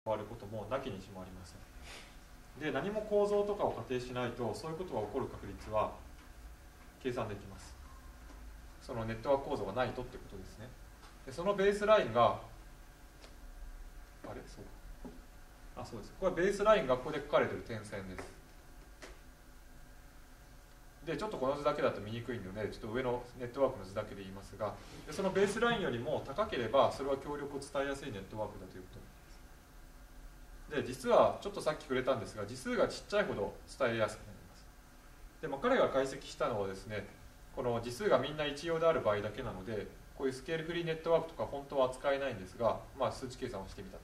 わることもなきにしもありません。で、何も構造とかを仮定しないとそういうことが起こる確率は計算できます。そのネットワーク構造がないとってことですね。でそのベースラインがそうです。これはベースラインがここで書かれている点線です。でちょっとこの図だけだと見にくいのでちょっと上のネットワークの図だけで言いますが、でそのベースラインよりも高ければそれは協力を伝えやすいネットワークだということです。で実はちょっとさっき触れたんですが、次数がちっちゃいほど伝えやすくなります。でも彼が解析したのはですね、この次数がみんな一様である場合だけなので、こういうスケールフリーネットワークとか本当は扱えないんですが、数値計算をしてみたという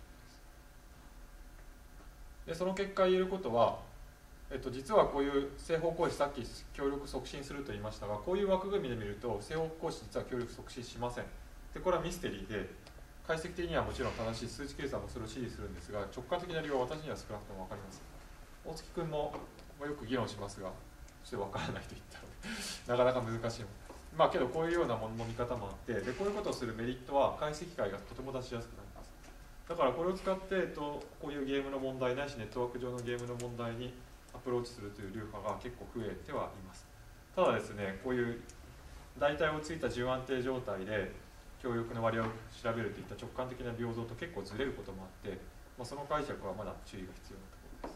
ことです。でその結果言えることは、実はこういう正方向子、さっき協力促進すると言いましたが、こういう枠組みで見ると正方向子実は協力促進しません。でこれはミステリーで、解析的にはもちろん正しい、数値計算もそれを支持するんですが、直感的な理由は私には少なくとも分かりません。大月君もよく議論しますが、ちょっと分からないと言ったのでなかなか難しいもの。けどこういうようなものの見方もあって、でこういうことをするメリットは解析会がとても出しやすくなります。だからこれを使って、こういうゲームの問題ないしネットワーク上のゲームの問題にアプローチするという流派が結構増えてはいます。ただですね、こういう大体をついた重安定状態で協力の割合を調べるといった直感的な平等と結構ずれることもあって、その解釈はまだ注意が必要なとこ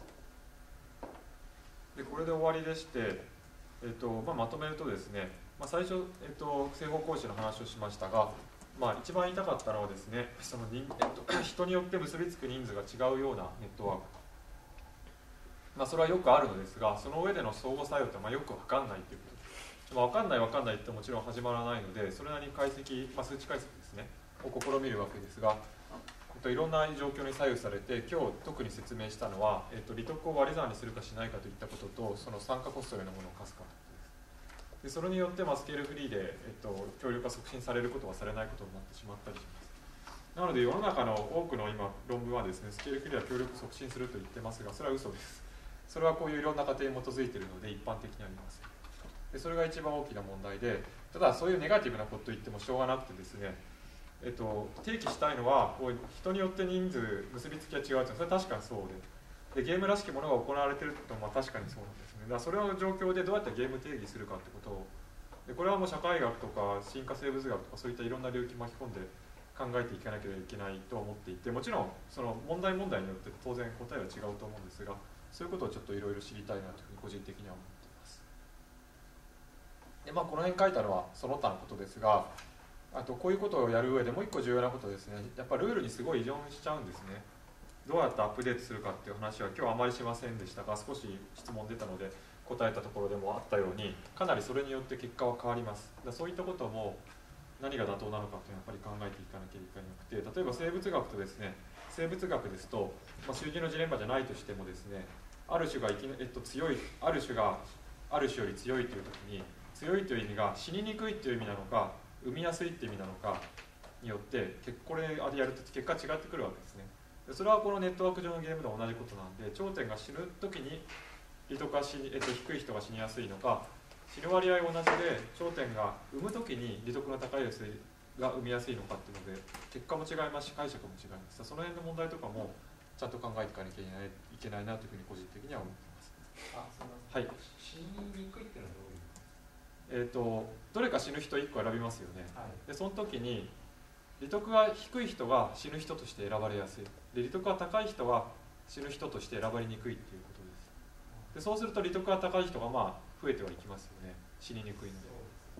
ろです。でこれで終わりでして、まとめるとですね、最初、正方向子の話をしましたが、一番言いたかったのはですね、その人によって結びつく人数が違うようなネットワーク、それはよくあるのですが、その上での相互作用ってよく分かんないということ、分かんないってもちろん始まらないので、それなりに解析、数値解析ですねを試みるわけですが、いろんな状況に左右されて、今日特に説明したのは、利得を割り算にするかしないかといったことと、その参加コストのようなものを課すかということです。でそれによって、スケールフリーで、協力が促進されることはされないことになってしまったりします。なので世の中の多くの今論文はですね、スケールフリーは協力促進すると言ってますが、それは嘘です。それはこういういろんな過程に基づいているので一般的にあります。でそれが一番大きな問題で、ただそういうネガティブなことを言ってもしょうがなくてですね、提起したいのは、こう人によって人数結びつきが違うというのはそれは確かにそうで、ゲームらしきものが行われているというのは確かにそうなんですね。だからそれの状況でどうやってゲーム定義するかということを、これはもう社会学とか進化生物学とかそういったいろんな領域巻き込んで考えていかなければいけないと思っていて、もちろんその問題によって当然答えは違うと思うんですが、そういうことをちょっといろいろ知りたいなというふうに個人的には思っています。でこの辺書いたのはその他のことですが、あとこういうことをやる上でもう一個重要なことですね、やっぱルールにすごい依存しちゃうんですね。どうやってアップデートするかっていう話は今日はあまりしませんでしたが、少し質問出たので答えたところでもあったように、かなりそれによって結果は変わります。そういったことも何が妥当なのかというのはやっぱり考えていかなきゃいけなくて、例えば生物学とですね、生物学ですと、習字のジレンマじゃないとしてもですね、ある種が強い、ある種がある種より強いという時に、強いという意味が死ににくいという意味なのか生みやすいという意味なのかによってこれでやると結果違ってくるわけですね。それはこのネットワーク上のゲームと同じことなんで、頂点が死ぬ時に利得が低い人が死にやすいのか、死ぬ割合が同じで頂点が生む時に利得の高いやつが生みやすいのかっていうので結果も違いますし解釈も違います。その辺の問題とかもちゃんと考えていかなきゃいけないなというふうに個人的には思っています。 すみません。はい。死ににくいっていうのはどういう？ どれか死ぬ人1個選びますよね。 はい、 でその時に利得が低い人が死ぬ人として選ばれやすい。で利得が高い人は死ぬ人として選ばれにくいっていうことです。でそうすると利得が高い人が増えてはいきますよね。死ににくいので。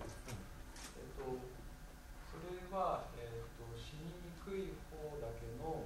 それは、死ににくい方だけの、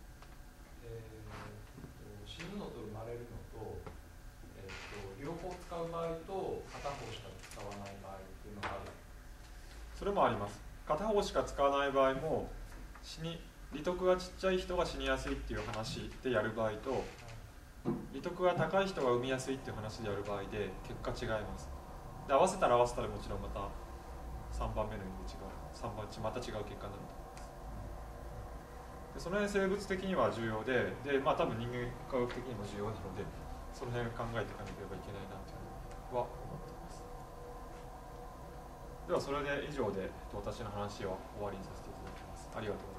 死ぬのと生まれるのと、両方使う場合と片方しか使わない場合っていうのがある。 それもあります。片方しか使わない場合も利得がちっちゃい人が死にやすいっていう話でやる場合と、利得が高い人が生みやすいっていう話でやる場合で結果違います。で合わせたらもちろんまた3番目の意味で違う、また違う結果になると思います。でその辺生物的には重要で、多分人間科学的にも重要なので、その辺を考えていかなければいけないなというのは思っています。ではそれで以上で私の話を終わりにさせていただきます。ありがとうございます。